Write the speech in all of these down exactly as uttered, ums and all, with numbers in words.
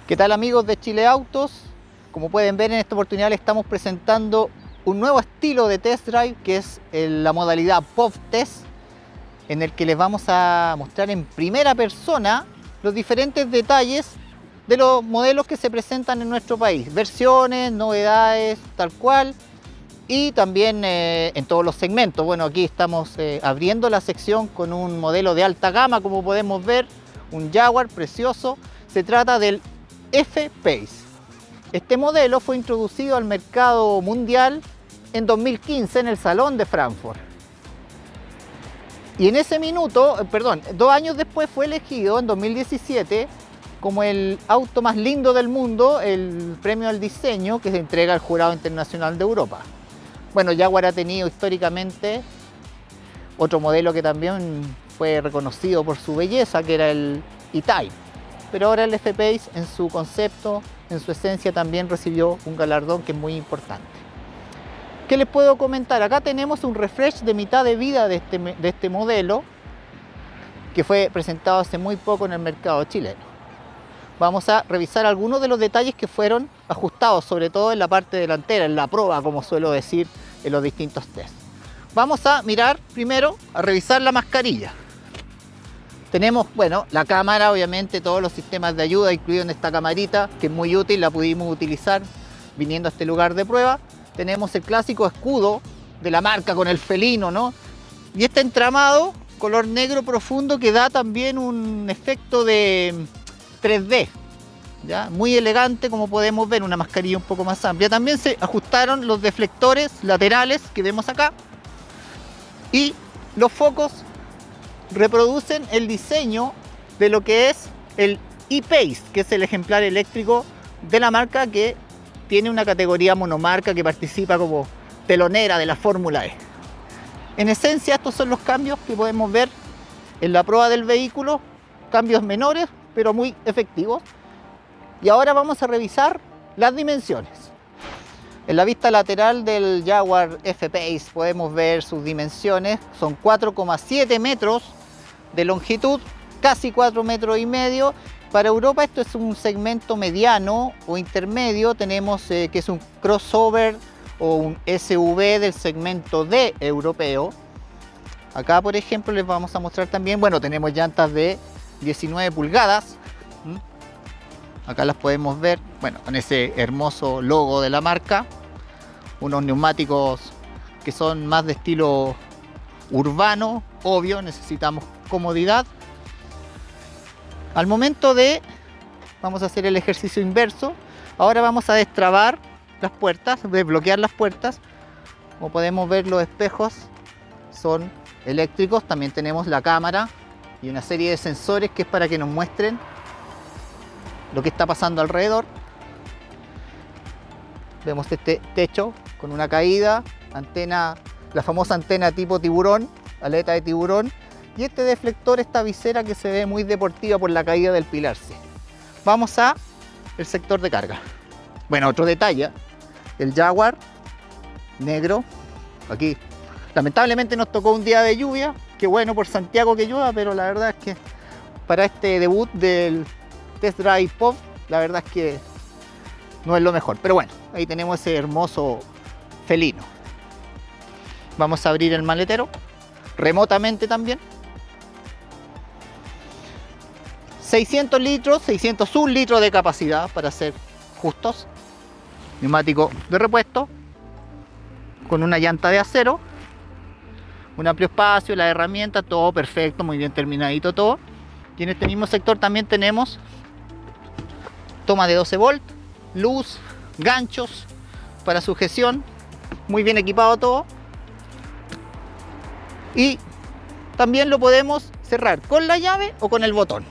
¿Qué tal, amigos de Chile Autos? Como pueden ver, en esta oportunidad les estamos presentando un nuevo estilo de test drive, que es la modalidad P O V Test, en el que les vamos a mostrar en primera persona los diferentes detalles de los modelos que se presentan en nuestro país, versiones, novedades, tal cual, y también eh, en todos los segmentos. Bueno, aquí estamos eh, abriendo la sección con un modelo de alta gama, como podemos ver, un Jaguar precioso. Se trata del F-Pace. Este modelo fue introducido al mercado mundial en dos mil quince en el Salón de Frankfurt. Y en ese minuto, perdón, dos años después fue elegido en dos mil diecisiete como el auto más lindo del mundo, el premio al diseño que se entrega al Jurado Internacional de Europa. Bueno, Jaguar ha tenido históricamente otro modelo que también fue reconocido por su belleza, que era el E-Type. Pero ahora el F-Pace, en su concepto, en su esencia, también recibió un galardón que es muy importante. ¿Qué les puedo comentar? Acá tenemos un refresh de mitad de vida de este, de este modelo, que fue presentado hace muy poco en el mercado chileno. Vamos a revisar algunos de los detalles que fueron ajustados, sobre todo en la parte delantera, en la proa, como suelo decir en los distintos tests. Vamos a mirar primero, a revisar la mascarilla. Tenemos, bueno, la cámara, obviamente todos los sistemas de ayuda incluidos en esta camarita, que es muy útil, la pudimos utilizar viniendo a este lugar de prueba. Tenemos el clásico escudo de la marca con el felino, ¿no? Y este entramado, color negro profundo, que da también un efecto de tres D, ¿ya? Muy elegante, como podemos ver, una mascarilla un poco más amplia. También se ajustaron los deflectores laterales que vemos acá, y los focos reproducen el diseño de lo que es el E-Pace, que es el ejemplar eléctrico de la marca, que tiene una categoría monomarca, que participa como telonera de la Fórmula E. En esencia, estos son los cambios que podemos ver en la prueba del vehículo, cambios menores pero muy efectivos. Y ahora vamos a revisar las dimensiones. En la vista lateral del Jaguar F-Pace podemos ver sus dimensiones. Son cuatro coma siete metros de longitud, casi cuatro metros y medio. Para Europa esto es un segmento mediano o intermedio. Tenemos eh, que es un crossover o un S U V del segmento D europeo. Acá, por ejemplo, les vamos a mostrar también, bueno, tenemos llantas de diecinueve pulgadas. Acá las podemos ver, bueno, con ese hermoso logo de la marca. Unos neumáticos que son más de estilo urbano, obvio, necesitamos comodidad. Al momento de, vamos a hacer el ejercicio inverso. Ahora vamos a destrabar las puertas, desbloquear las puertas. Como podemos ver, los espejos son eléctricos. También tenemos la cámara y una serie de sensores que es para que nos muestren lo que está pasando alrededor. Vemos este techo con una caída, antena, la famosa antena tipo tiburón, aleta de tiburón, y este deflector, esta visera que se ve muy deportiva por la caída del pilar C. Vamos a el sector de carga. Bueno, otro detalle, el Jaguar negro, aquí lamentablemente nos tocó un día de lluvia. Qué bueno por Santiago que llueva, pero la verdad es que para este debut del Test Drive P O V, la verdad es que no es lo mejor. Pero bueno, ahí tenemos ese hermoso felino. Vamos a abrir el maletero, remotamente también. seiscientos litros, seiscientos uno litros de capacidad, para ser justos. Neumático de repuesto, con una llanta de acero. Un amplio espacio, la herramienta, todo perfecto, muy bien terminadito todo. Y en este mismo sector también tenemos toma de doce volt, luz, ganchos para sujeción, muy bien equipado todo. Y también lo podemos cerrar con la llave o con el botón.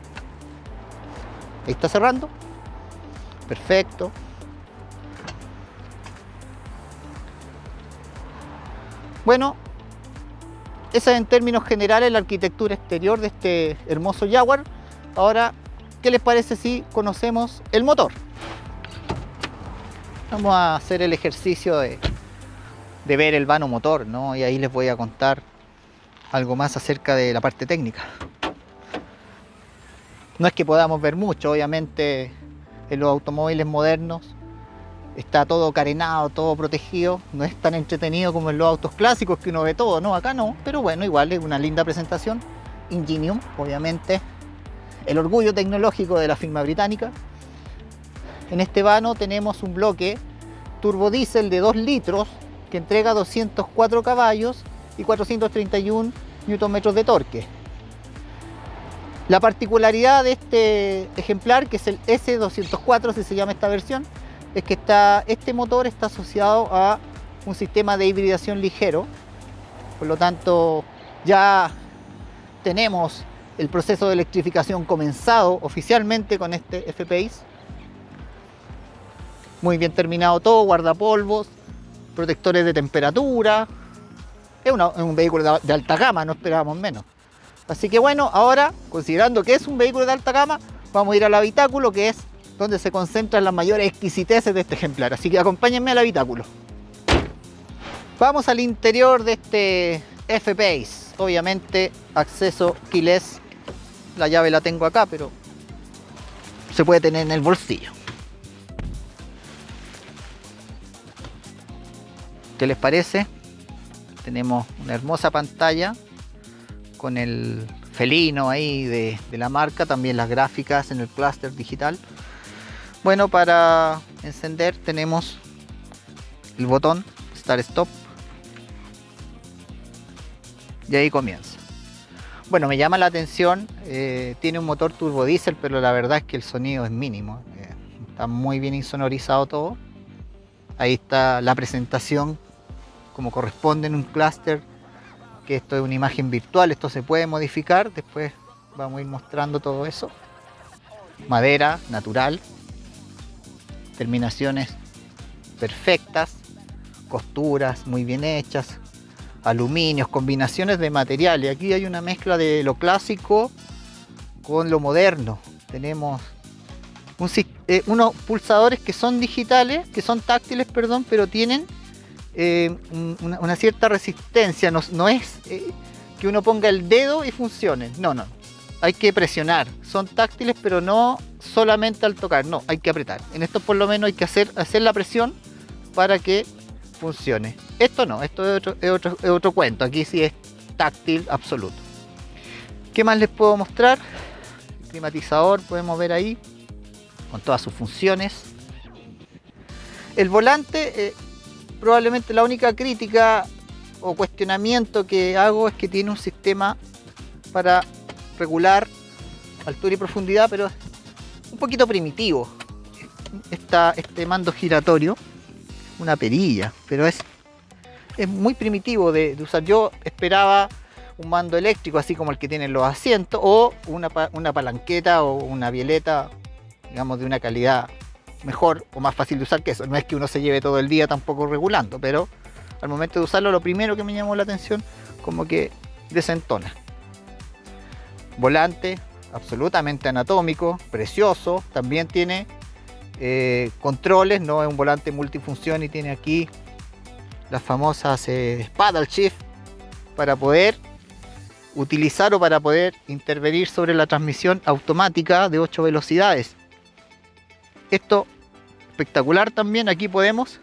Ahí está cerrando, perfecto. Bueno, esa es en términos generales la arquitectura exterior de este hermoso Jaguar. Ahora, ¿qué les parece si conocemos el motor? Vamos a hacer el ejercicio de, de ver el vano motor, ¿no? Y ahí les voy a contar algo más acerca de la parte técnica. No es que podamos ver mucho, obviamente en los automóviles modernos. Está todo carenado, todo protegido. No es tan entretenido como en los autos clásicos que uno ve todo, ¿no? Acá no, pero bueno, igual es una linda presentación. Ingenium, obviamente, el orgullo tecnológico de la firma británica. En este vano tenemos un bloque turbodiesel de dos litros que entrega doscientos cuatro caballos y cuatrocientos treinta y uno newton metros de torque. La particularidad de este ejemplar, que es el S doscientos cuatro, así se llama esta versión, es que está, este motor está asociado a un sistema de hibridación ligero. Por lo tanto, ya tenemos el proceso de electrificación comenzado oficialmente con este F-Pace. Muy bien terminado todo, guardapolvos, protectores de temperatura. Es, una, es un vehículo de, de alta gama, no esperábamos menos. Así que bueno, ahora, considerando que es un vehículo de alta gama, vamos a ir al habitáculo, que es donde se concentran las mayores exquisiteces de este ejemplar. Así que acompáñenme al habitáculo. Vamos al interior de este F-Pace. Obviamente, acceso keyless. La llave la tengo acá, pero se puede tener en el bolsillo. ¿Qué les parece? Tenemos una hermosa pantalla con el felino ahí de, de la marca, también las gráficas en el clúster digital. Bueno, para encender tenemos el botón Start Stop y ahí comienza. Bueno, me llama la atención, eh, tiene un motor turbodiesel, pero la verdad es que el sonido es mínimo, eh, está muy bien insonorizado todo. Ahí está la presentación como corresponde en un clúster, que esto es una imagen virtual, esto se puede modificar, después vamos a ir mostrando todo eso. Madera natural, terminaciones perfectas, costuras muy bien hechas, aluminios, combinaciones de materiales. Aquí hay una mezcla de lo clásico con lo moderno. Tenemos un, eh, unos pulsadores que son digitales, que son táctiles, perdón, pero tienen eh, una, una cierta resistencia. No, no es eh, que uno ponga el dedo y funcione. No, no. Hay que presionar. Son táctiles, pero no solamente al tocar. No, hay que apretar. En esto por lo menos hay que hacer, hacer la presión para que funcione. Esto no, esto es otro, es otro, es otro cuento. Aquí sí es táctil absoluto. ¿Qué más les puedo mostrar? El climatizador, podemos ver ahí, con todas sus funciones. El volante, eh, probablemente la única crítica o cuestionamiento que hago es que tiene un sistema para regular altura y profundidad, pero es un poquito primitivo. Está este mando giratorio, una perilla, pero es, es muy primitivo de, de usar. Yo esperaba un mando eléctrico así como el que tienen los asientos, o una, una palanqueta o una bieleta, digamos, de una calidad mejor o más fácil de usar que eso. No es que uno se lleve todo el día tampoco regulando, pero al momento de usarlo, lo primero que me llamó la atención, como que desentona. Volante absolutamente anatómico, precioso. También tiene eh, controles, no es un volante multifunción, y tiene aquí las famosas eh, paddle shift para poder utilizar o para poder intervenir sobre la transmisión automática de ocho velocidades. Esto espectacular también. Aquí podemos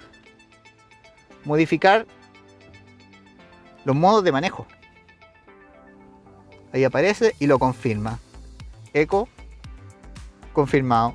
modificar los modos de manejo. Ahí aparece y lo confirma. Eco, confirmado.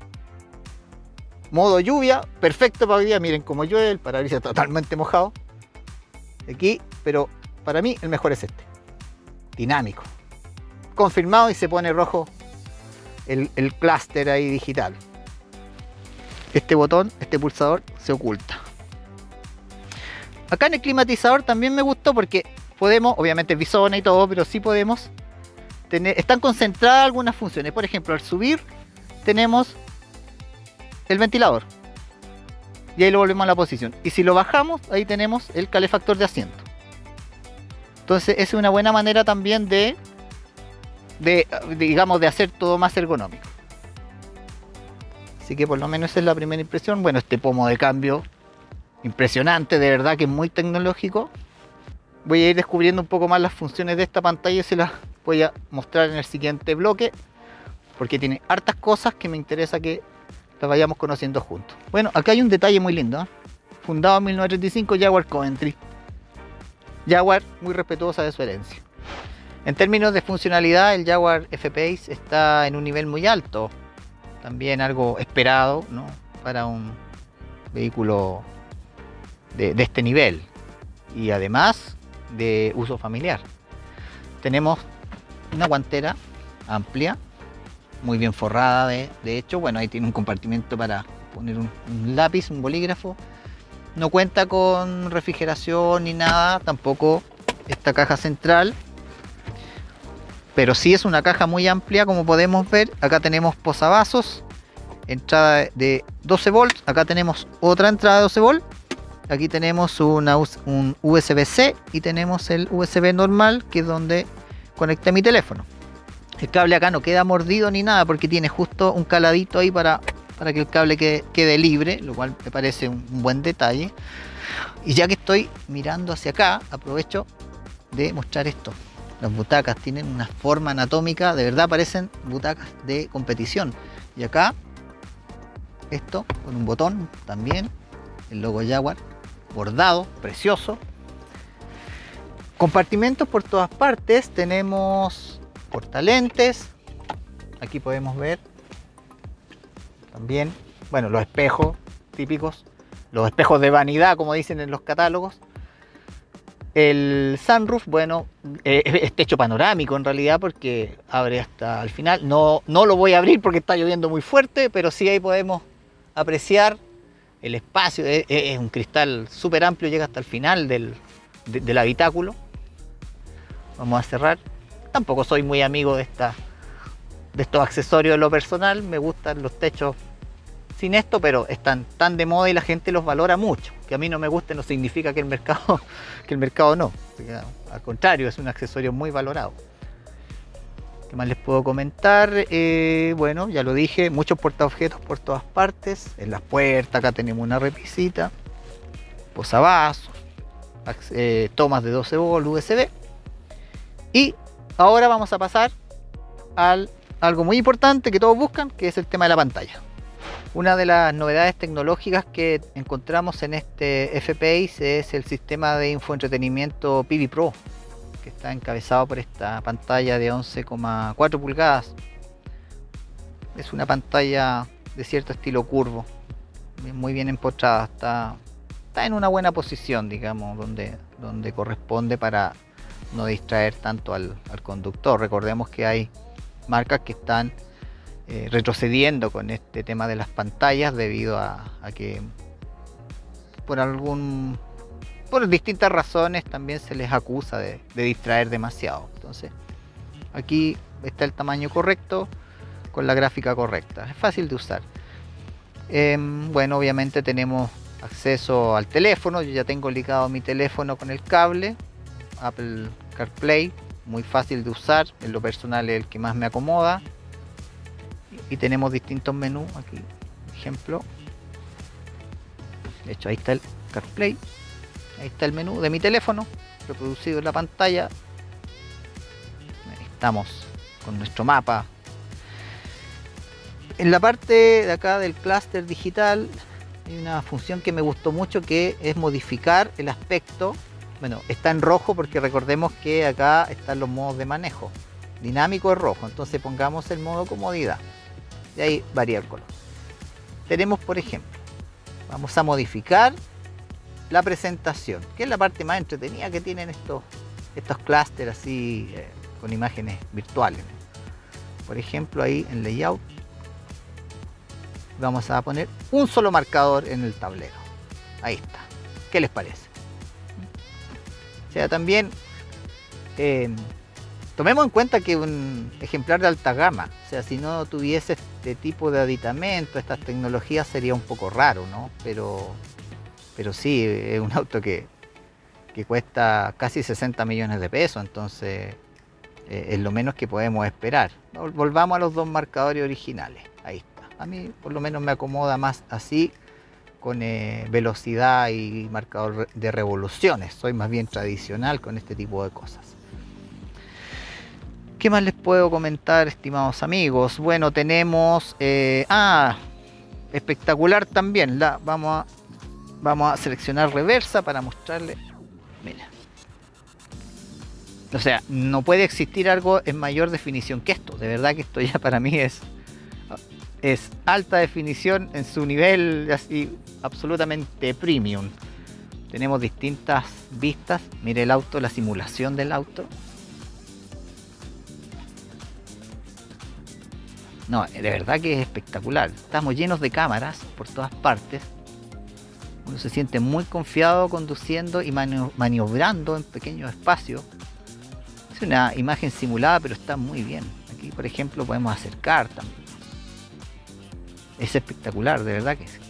Modo lluvia, perfecto para hoy día. Miren cómo llueve, el parabrisas totalmente mojado. Aquí, pero para mí el mejor es este. Dinámico. Confirmado, y se pone rojo el, el clúster ahí digital. Este botón, este pulsador, se oculta. Acá en el climatizador también me gustó porque podemos, obviamente bisona y todo, pero sí podemos tener, están concentradas algunas funciones. Por ejemplo, al subir tenemos el ventilador y ahí lo volvemos a la posición, y si lo bajamos ahí tenemos el calefactor de asiento. Entonces es una buena manera también de, de digamos, de hacer todo más ergonómico. Así que por lo menos esa es la primera impresión. Bueno, este pomo de cambio impresionante, de verdad que es muy tecnológico. Voy a ir descubriendo un poco más las funciones de esta pantalla y se las voy a mostrar en el siguiente bloque, porque tiene hartas cosas que me interesa que la vayamos conociendo juntos. Bueno, acá hay un detalle muy lindo, ¿eh? Fundado en mil novecientos treinta y cinco, Jaguar Coventry. Jaguar muy respetuosa de su herencia. En términos de funcionalidad, el Jaguar F-Pace está en un nivel muy alto. También algo esperado, ¿no?, para un vehículo de, de este nivel. Y además de uso familiar. Tenemos una guantera amplia, muy bien forrada de, de hecho. Bueno, ahí tiene un compartimento para poner un, un lápiz, un bolígrafo. No cuenta con refrigeración ni nada, tampoco esta caja central, pero sí es una caja muy amplia, como podemos ver. Acá tenemos posavasos, entrada de doce volts, acá tenemos otra entrada de doce volts, aquí tenemos una, un U S B C y tenemos el U S B normal, que es donde conecté mi teléfono. El cable acá no queda mordido ni nada, porque tiene justo un caladito ahí para para que el cable quede, quede libre, lo cual me parece un, un buen detalle. Y ya que estoy mirando hacia acá, aprovecho de mostrar esto. Las butacas tienen una forma anatómica, de verdad parecen butacas de competición. Y acá, esto con un botón también, el logo Jaguar, bordado, precioso. Compartimentos por todas partes, tenemos portalentes, aquí podemos ver también, bueno, los espejos típicos, los espejos de vanidad, como dicen en los catálogos. El sunroof, bueno, eh, es techo panorámico en realidad, porque abre hasta el final. No, no lo voy a abrir porque está lloviendo muy fuerte, pero sí ahí podemos apreciar el espacio. Es, es un cristal súper amplio, llega hasta el final del, de, del habitáculo. Vamos a cerrar. Tampoco soy muy amigo de esta de estos accesorios en lo personal, me gustan los techos sin esto, pero están tan de moda y la gente los valora mucho. Que a mí no me guste no significa que el mercado, que el mercado no. Al contrario, es un accesorio muy valorado. ¿Qué más les puedo comentar? Eh, bueno, ya lo dije, muchos portaobjetos por todas partes. En las puertas, acá tenemos una repisita, posavasos, eh, tomas de doce volts U S B. Y ahora vamos a pasar al algo muy importante que todos buscan, que es el tema de la pantalla. Una de las novedades tecnológicas que encontramos en este F-Pace es el sistema de infoentretenimiento P V Pro, que está encabezado por esta pantalla de once coma cuatro pulgadas. Es una pantalla de cierto estilo curvo, muy bien empotrada, está, está en una buena posición, digamos, donde, donde corresponde, para no distraer tanto al, al conductor. Recordemos que hay marcas que están eh, retrocediendo con este tema de las pantallas, debido a, a que por algún por distintas razones también se les acusa de, de distraer demasiado. Entonces aquí está el tamaño correcto con la gráfica correcta, es fácil de usar. Eh, bueno, obviamente tenemos acceso al teléfono. Yo ya tengo ligado mi teléfono con el cable, Apple CarPlay, muy fácil de usar, en lo personal es el que más me acomoda. Y tenemos distintos menús aquí, por ejemplo, de hecho ahí está el CarPlay, ahí está el menú de mi teléfono reproducido en la pantalla. Ahí estamos con nuestro mapa. En la parte de acá del clúster digital hay una función que me gustó mucho, que es modificar el aspecto. Bueno, está en rojo porque recordemos que acá están los modos de manejo. Dinámico es rojo, entonces pongamos el modo comodidad y ahí varía el color. Tenemos, por ejemplo, vamos a modificar la presentación, que es la parte más entretenida que tienen estos, estos clústeres así, eh, con imágenes virtuales. Por ejemplo, ahí en layout vamos a poner un solo marcador en el tablero. Ahí está. ¿Qué les parece? O sea, también eh, tomemos en cuenta que un ejemplar de alta gama, o sea, si no tuviese este tipo de aditamento, estas tecnologías, sería un poco raro, ¿no? Pero, pero sí, es un auto que, que cuesta casi sesenta millones de pesos, entonces eh, es lo menos que podemos esperar. Volvamos a los dos marcadores originales, ahí está. A mí por lo menos me acomoda más así, con eh, velocidad y marcador de revoluciones. Soy más bien tradicional con este tipo de cosas. ¿Qué más les puedo comentar, estimados amigos? Bueno, tenemos... Eh, ah, espectacular también. La, vamos, a, vamos a seleccionar reversa para mostrarle. Mira. O sea, no puede existir algo en mayor definición que esto. De verdad que esto ya para mí es, es alta definición en su nivel así absolutamente premium. Tenemos distintas vistas. Mire el auto, la simulación del auto. No, de verdad que es espectacular. Estamos llenos de cámaras por todas partes. Uno se siente muy confiado conduciendo y mani- maniobrando en pequeños espacios. Es una imagen simulada, pero está muy bien. Aquí, por ejemplo, podemos acercar también. Es espectacular, de verdad que sí.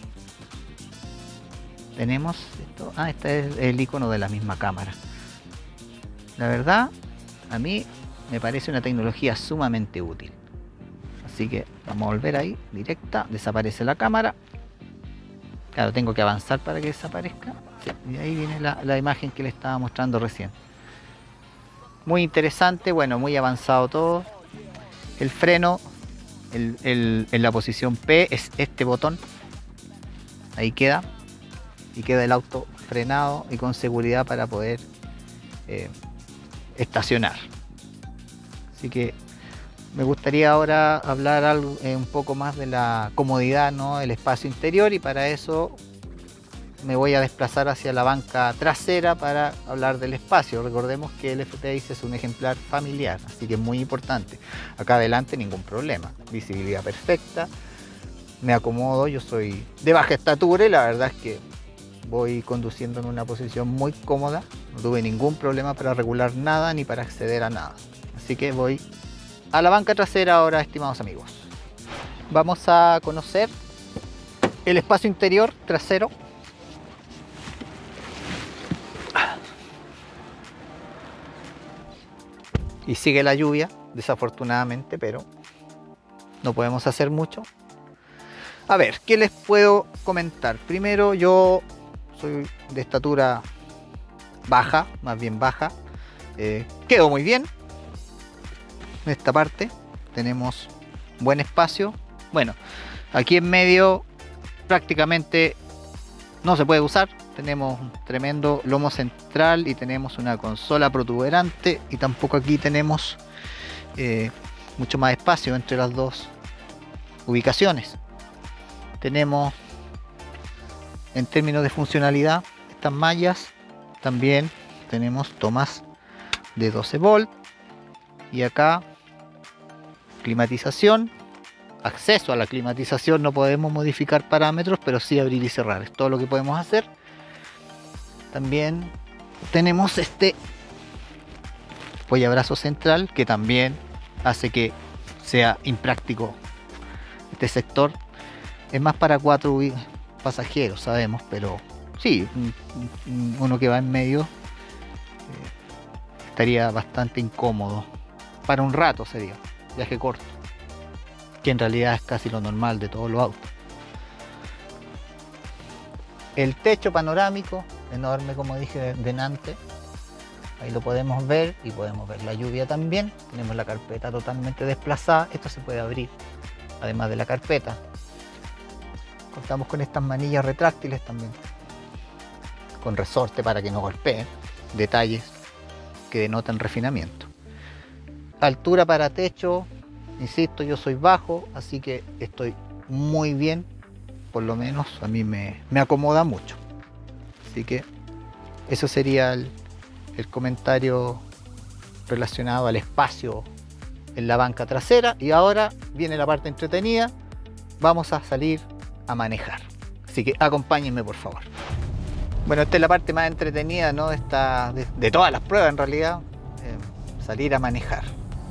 Tenemos esto. Ah, este es el icono de la misma cámara. La verdad, a mí me parece una tecnología sumamente útil. Así que vamos a volver ahí, directa, desaparece la cámara. Claro, tengo que avanzar para que desaparezca. Sí, y ahí viene la, la imagen que le estaba mostrando recién. Muy interesante, bueno, muy avanzado todo. El freno el, el, en la posición P es este botón. Ahí queda. Y queda el auto frenado y con seguridad para poder eh, estacionar. Así que me gustaría ahora hablar algo, eh, un poco más de la comodidad, ¿no? El espacio interior, y para eso me voy a desplazar hacia la banca trasera para hablar del espacio. Recordemos que el F T X es un ejemplar familiar, así que es muy importante. Acá adelante ningún problema, visibilidad perfecta, me acomodo, yo soy de baja estatura y la verdad es que voy conduciendo en una posición muy cómoda, no tuve ningún problema para regular nada ni para acceder a nada. Así que voy a la banca trasera ahora, estimados amigos. Vamos a conocer el espacio interior trasero. Y sigue la lluvia, desafortunadamente, pero no podemos hacer mucho. A ver, ¿qué les puedo comentar? Primero, yo soy de estatura baja, más bien baja. Eh, quedo muy bien. En esta parte tenemos buen espacio. Bueno, aquí en medio prácticamente no se puede usar. Tenemos un tremendo lomo central y tenemos una consola protuberante, y tampoco aquí tenemos eh, mucho más espacio entre las dos ubicaciones. Tenemos, en términos de funcionalidad, estas mallas. También tenemos tomas de doce volts, y acá climatización, acceso a la climatización. No podemos modificar parámetros, pero sí abrir y cerrar, es todo lo que podemos hacer. También tenemos este apoyabrazo central, que también hace que sea impráctico este sector. Es más para cuatro pasajeros, sabemos, pero sí, uno que va en medio eh, estaría bastante incómodo. Para un rato sería, viaje corto, que en realidad es casi lo normal de todos los autos. El techo panorámico, enorme, como dije delante. Ahí lo podemos ver, y podemos ver la lluvia también. Tenemos la carpeta totalmente desplazada. Esto se puede abrir, además de la carpeta. Contamos con estas manillas retráctiles también, con resorte para que no golpeen. Detalles que denotan refinamiento. Altura para techo, insisto, yo soy bajo, así que estoy muy bien. Por lo menos a mí me, me acomoda mucho. Así que eso sería el, el comentario relacionado al espacio en la banca trasera. Y ahora viene la parte entretenida. Vamos a salir a manejar. Así que acompáñenme, por favor. Bueno, esta es la parte más entretenida, ¿no? Esta, de, de todas las pruebas en realidad. Eh, salir a manejar.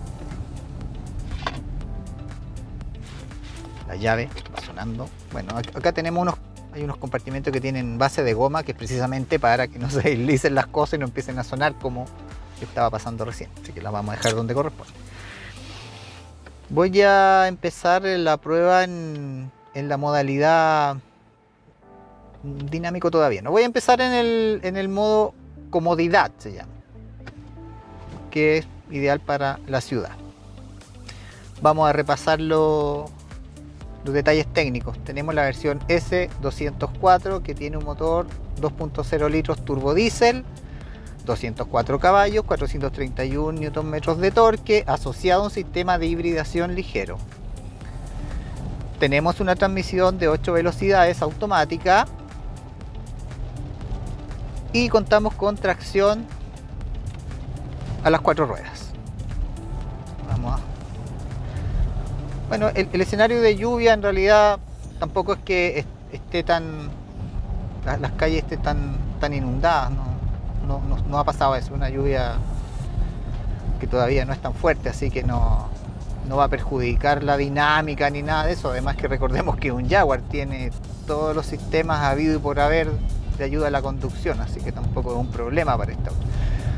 La llave va sonando. Bueno, acá tenemos unos, hay unos compartimentos que tienen base de goma, que es precisamente para que no se deslicen las cosas y no empiecen a sonar como estaba pasando recién. Así que la vamos a dejar donde corresponde. Voy a empezar la prueba en, en la modalidad dinámico todavía. No voy a empezar en el, en el modo comodidad, se llama, que es ideal para la ciudad. Vamos a repasarlo los detalles técnicos. Tenemos la versión S doscientos cuatro que tiene un motor dos punto cero litros turbodiesel, doscientos cuatro caballos, cuatrocientos treinta y uno newton metros de torque, asociado a un sistema de hibridación ligero. Tenemos una transmisión de ocho velocidades automática y contamos con tracción a las cuatro ruedas. Vamos a... Bueno, el, el escenario de lluvia en realidad tampoco es que esté tan... las, las calles estén tan, tan inundadas, ¿no? No, no, no ha pasado eso, una lluvia que todavía no es tan fuerte, así que no, no va a perjudicar la dinámica ni nada de eso. Además que recordemos que un Jaguar tiene todos los sistemas habido y por haber de ayuda a la conducción, así que tampoco es un problema para esta auto.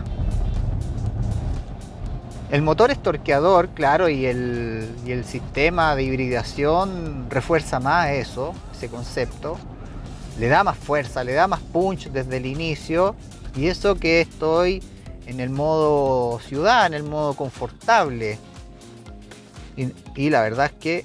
El motor es torqueador, claro, y el, y el sistema de hibridación refuerza más eso, ese concepto. Le da más fuerza, le da más punch desde el inicio. Y eso que estoy en el modo ciudad, en el modo confortable. Y, y la verdad es que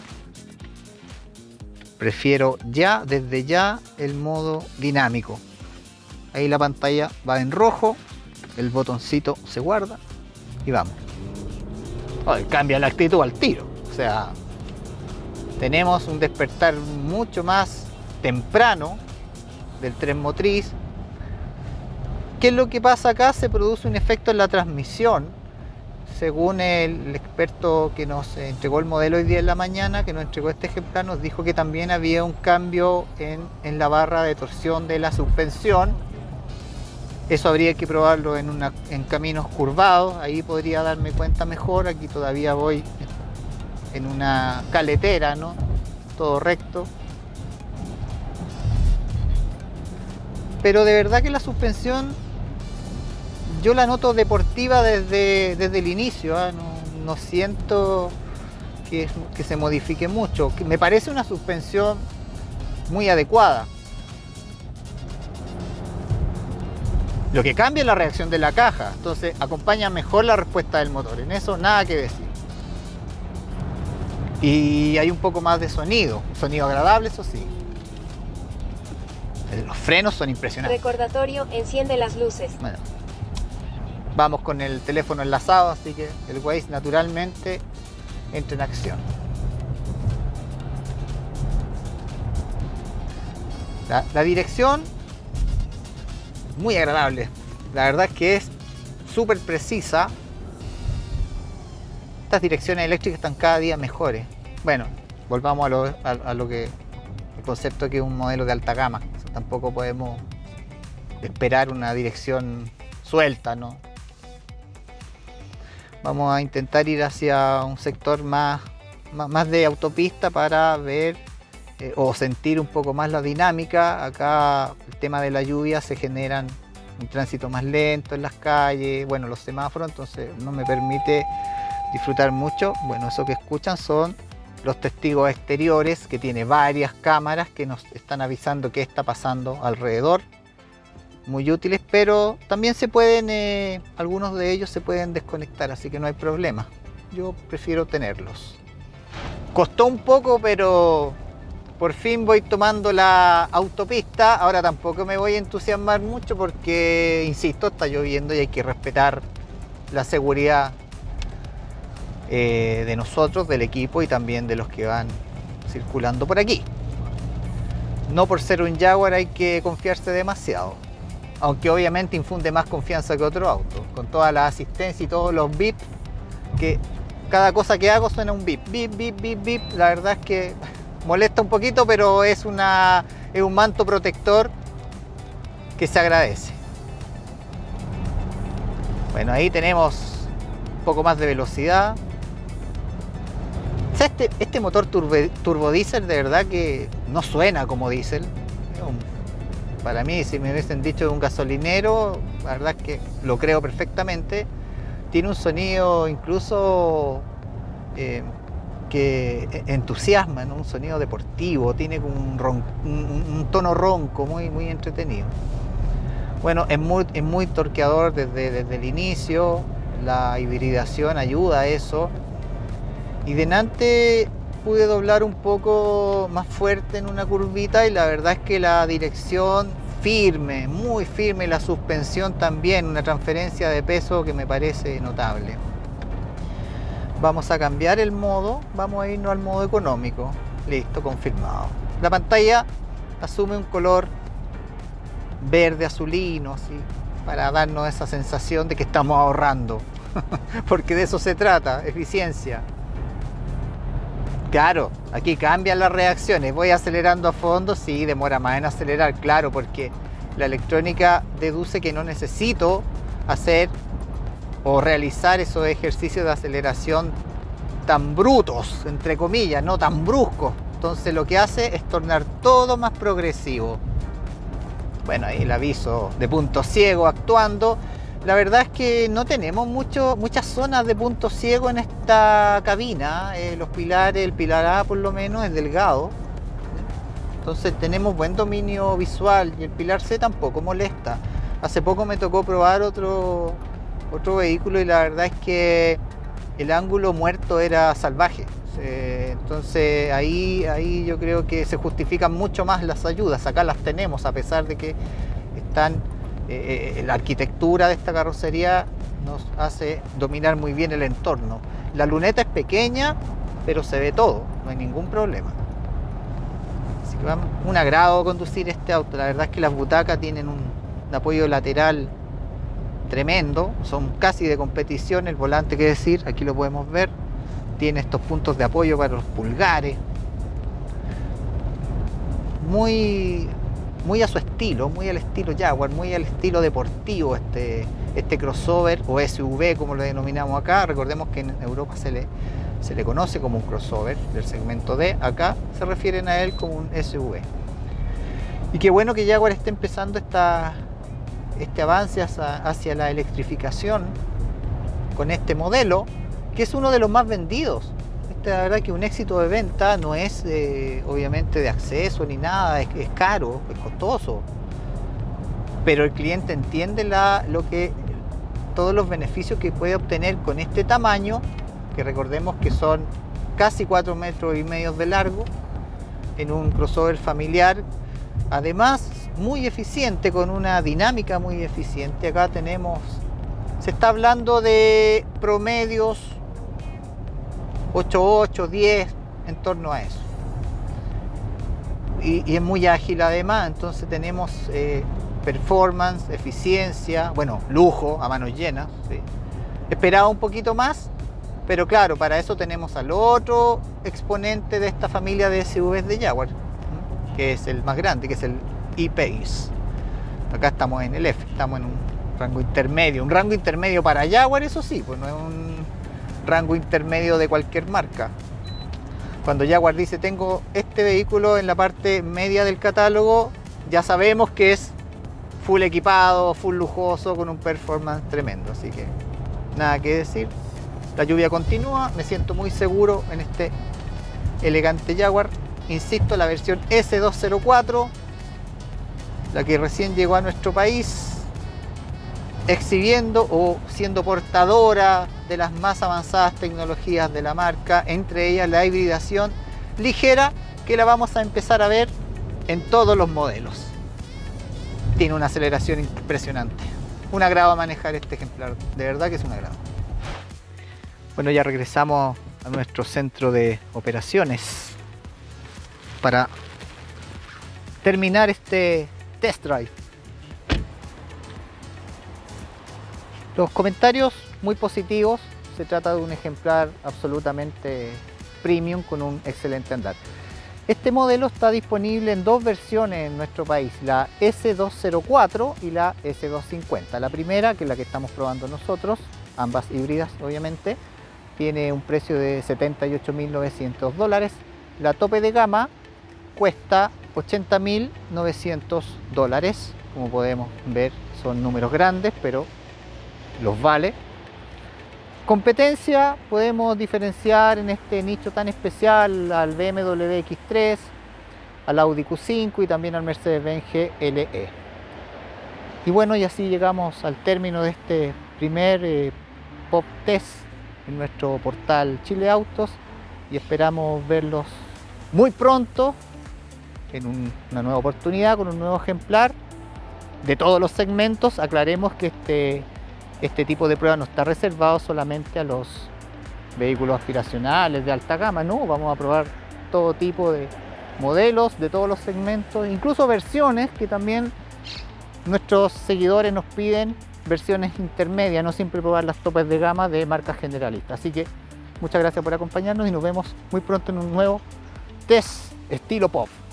prefiero ya, desde ya, el modo dinámico. Ahí la pantalla va en rojo, el botoncito se guarda y vamos. Oh, cambia la actitud al tiro. O sea, tenemos un despertar mucho más temprano del tren motriz. ¿Qué es lo que pasa acá? Se produce un efecto en la transmisión. Según el experto que nos entregó el modelo hoy día en la mañana, que nos entregó este ejemplar, nos dijo que también había un cambio en, en la barra de torsión de la suspensión. Eso habría que probarlo en, una, en caminos curvados, ahí podría darme cuenta mejor. Aquí todavía voy en una caletera, ¿no? Todo recto. Pero de verdad que la suspensión yo la noto deportiva desde, desde el inicio, ¿eh? no, no siento que, que se modifique mucho. Me parece una suspensión muy adecuada. Lo que cambia es la reacción de la caja, entonces acompaña mejor la respuesta del motor, en eso nada que decir. Y hay un poco más de sonido, sonido agradable, eso sí. Los frenos son impresionantes. Recordatorio, enciende las luces. Bueno, vamos con el teléfono enlazado, así que el Waze naturalmente entra en acción. La, la dirección, muy agradable. La verdad es que es súper precisa. Estas direcciones eléctricas están cada día mejores. Bueno, volvamos a lo, a, a lo que... el concepto que es un modelo de alta gama. O sea, tampoco podemos esperar una dirección suelta, ¿no? Vamos a intentar ir hacia un sector más, más, más de autopista para ver eh, o sentir un poco más la dinámica. Acá el tema de la lluvia se generan un tránsito más lento en las calles, bueno, los semáforos, entonces no me permite disfrutar mucho. Bueno, eso que escuchan son los testigos exteriores, que tiene varias cámaras que nos están avisando qué está pasando alrededor. Muy útiles, pero también se pueden, eh, algunos de ellos se pueden desconectar, así que no hay problema. Yo prefiero tenerlos. Costó un poco, pero por fin voy tomando la autopista. Ahora tampoco me voy a entusiasmar mucho porque, insisto, está lloviendo y hay que respetar la seguridad eh, de nosotros, del equipo y también de los que van circulando por aquí. No por ser un Jaguar hay que confiarse demasiado, aunque obviamente infunde más confianza que otro auto, con toda la asistencia y todos los bip, que cada cosa que hago suena un bip, bip, bip, bip, bip. La verdad es que molesta un poquito, pero es, una, es un manto protector que se agradece. Bueno, ahí tenemos un poco más de velocidad. O sea, este, este motor turbo, turbodiesel de verdad que no suena como diésel. Para mí, si me hubiesen dicho de un gasolinero, la verdad es que lo creo perfectamente. Tiene un sonido incluso eh, que entusiasma, ¿no? Un sonido deportivo, tiene un, ron, un, un tono ronco muy, muy entretenido. Bueno, es muy, es muy torqueador desde, desde el inicio, la hibridación ayuda a eso. Y delante pude doblar un poco más fuerte en una curvita y la verdad es que la dirección firme, muy firme, la suspensión también, una transferencia de peso que me parece notable. Vamos a cambiar el modo, vamos a irnos al modo económico. Listo, confirmado. La pantalla asume un color verde azulino, así, para darnos esa sensación de que estamos ahorrando. Porque de eso se trata, eficiencia. Claro, aquí cambian las reacciones. Voy acelerando a fondo, sí, demora más en acelerar, claro, porque la electrónica deduce que no necesito hacer o realizar esos ejercicios de aceleración tan brutos, entre comillas, no tan bruscos. Entonces lo que hace es tornar todo más progresivo. Bueno, ahí el aviso de punto ciego actuando. La verdad es que no tenemos mucho, muchas zonas de punto ciego en esta cabina. Eh, los pilares, el pilar A por lo menos es delgado. Entonces tenemos buen dominio visual y el pilar C tampoco molesta. Hace poco me tocó probar otro, otro vehículo y la verdad es que el ángulo muerto era salvaje. Eh, entonces ahí, ahí yo creo que se justifican mucho más las ayudas. Acá las tenemos a pesar de que están, eh, la arquitectura de esta carrocería nos hace dominar muy bien el entorno. La luneta es pequeña, pero se ve todo, no hay ningún problema. Así que vamos, un agrado conducir este auto. La verdad es que las butacas tienen un, un apoyo lateral tremendo, son casi de competición. El volante, qué decir, aquí lo podemos ver, tiene estos puntos de apoyo para los pulgares, muy, muy a su estilo, muy al estilo Jaguar, muy al estilo deportivo este, este crossover o S U V como lo denominamos acá. Recordemos que en Europa se le, se le conoce como un crossover del segmento D, acá se refieren a él como un S U V. Y qué bueno que Jaguar esté empezando esta este avance hacia, hacia la electrificación con este modelo, que es uno de los más vendidos. Este, la verdad que un éxito de venta no es eh, obviamente de acceso ni nada, es, es caro, es costoso, pero el cliente entiende la, lo que, todos los beneficios que puede obtener con este tamaño, que recordemos que son casi cuatro metros y medio de largo, en un crossover familiar. Además, muy eficiente, con una dinámica muy eficiente. Acá tenemos, se está hablando de promedios ocho ocho, diez, en torno a eso. Y, y es muy ágil además, entonces tenemos eh, performance, eficiencia, bueno, lujo a manos llenas. ¿Sí? Esperaba un poquito más, pero claro, para eso tenemos al otro exponente de esta familia de S U Vs de Jaguar, que es el más grande, que es el E-Pace. Acá estamos en el F, estamos en un rango intermedio, un rango intermedio para Jaguar, eso sí, pues no es un rango intermedio de cualquier marca. Cuando Jaguar dice tengo este vehículo en la parte media del catálogo, ya sabemos que es full equipado, full lujoso, con un performance tremendo, así que nada que decir. La lluvia continúa, me siento muy seguro en este elegante Jaguar. Insisto, la versión S doscientos cuatro, la que recién llegó a nuestro país, exhibiendo o siendo portadora de las más avanzadas tecnologías de la marca, entre ellas la hibridación ligera, que la vamos a empezar a ver en todos los modelos. Tiene una aceleración impresionante. Un agrado manejar este ejemplar, de verdad que es un agrado. Bueno, ya regresamos a nuestro centro de operaciones para terminar este test drive. Los comentarios muy positivos, se trata de un ejemplar absolutamente premium con un excelente andar. Este modelo está disponible en dos versiones en nuestro país, la S doscientos cuatro y la S doscientos cincuenta. La primera, que es la que estamos probando nosotros, ambas híbridas obviamente, tiene un precio de setenta y ocho mil novecientos dólares. La tope de gama cuesta ochenta mil novecientos dólares. Como podemos ver, son números grandes, pero los vale. Competencia, podemos diferenciar en este nicho tan especial al B M W X tres, al Audi Q cinco y también al Mercedes-Benz G L E. Y bueno, y así llegamos al término de este primer eh, Pop Test en nuestro portal Chile Autos. y esperamos verlos muy pronto en un, una nueva oportunidad con un nuevo ejemplar de todos los segmentos. Aclaremos que este, este tipo de prueba no está reservado solamente a los vehículos aspiracionales de alta gama, no, vamos a probar todo tipo de modelos de todos los segmentos, incluso versiones que también nuestros seguidores nos piden, versiones intermedias, no siempre probar las topes de gama de marcas generalistas. Así que muchas gracias por acompañarnos y nos vemos muy pronto en un nuevo test estilo P O V.